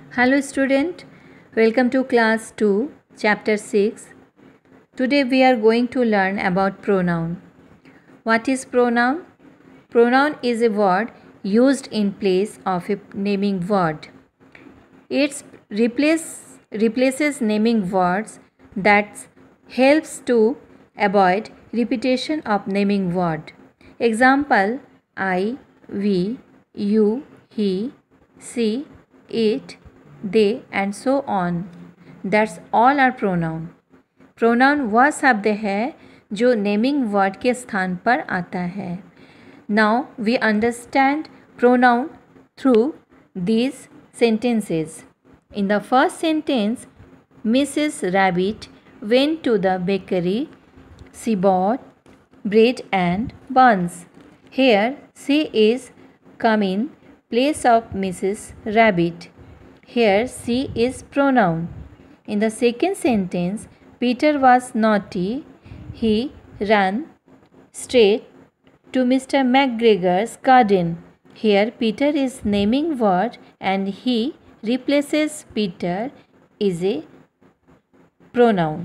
Hello student, welcome to class 2, chapter 6. Today we are going to learn about pronoun. What is pronoun? Pronoun is a word used in place of a naming word. It replaces naming words that helps to avoid repetition of naming word. Example: I, we, you, he, she, it, they and so on. That's all our pronoun. Pronoun वह शब्द है जो naming word के स्थान पर आता है. Now we understand pronoun through these sentences. In the first sentence, Mrs. Rabbit went to the bakery. She bought bread and buns. Here she is come in place of Mrs. Rabbit. Here she is pronoun. In the second sentence, Peter was naughty. He ran straight to Mr. McGregor's garden. Here Peter is naming word and he replaces Peter is a pronoun.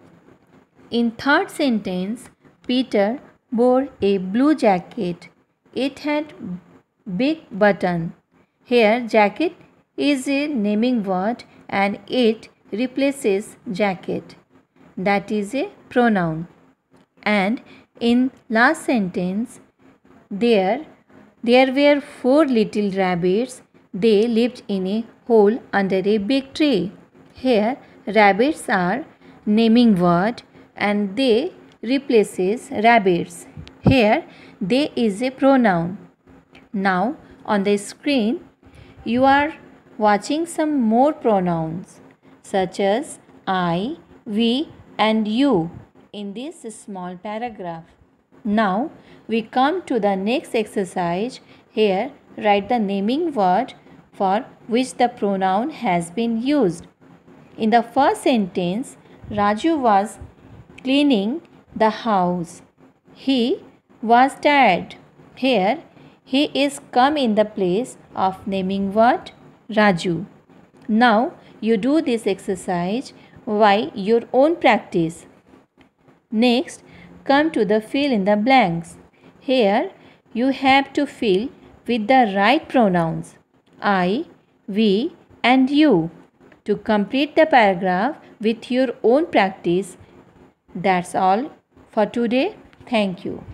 In third sentence, Peter wore a blue jacket. It had big button. Here jacket is a naming word and it replaces jacket. That is a pronoun. And in last sentence, there were 4 little rabbits. They lived in a hole under a big tree. Here rabbits are naming word and they replaces rabbits. Here they is a pronoun. Now on the screen you are watching some more pronouns such as I, we and you in this small paragraph. Now we come to the next exercise. Here write the naming word for which the pronoun has been used. In the first sentence, Raju was cleaning the house. He was tired. Here he is come in the place of naming word Raju. Now you do this exercise by your own practice. Next, come to the fill in the blanks. Here you have to fill with the right pronouns I, we and you. To complete the paragraph with your own practice. That's all for today. Thank you.